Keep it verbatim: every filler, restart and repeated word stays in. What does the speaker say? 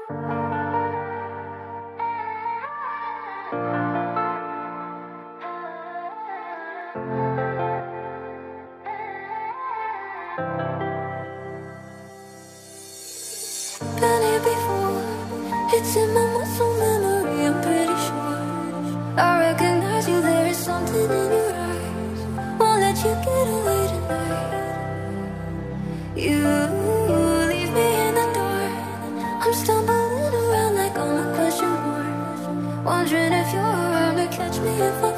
Been here before, it's in my muscle memory, I'm pretty sure. I recognize you, there is something in your eyes. Won't let you get away tonight. You leave me in the dark, I'm stumbling around like I'm a question mark, wondering if you're around to catch me if I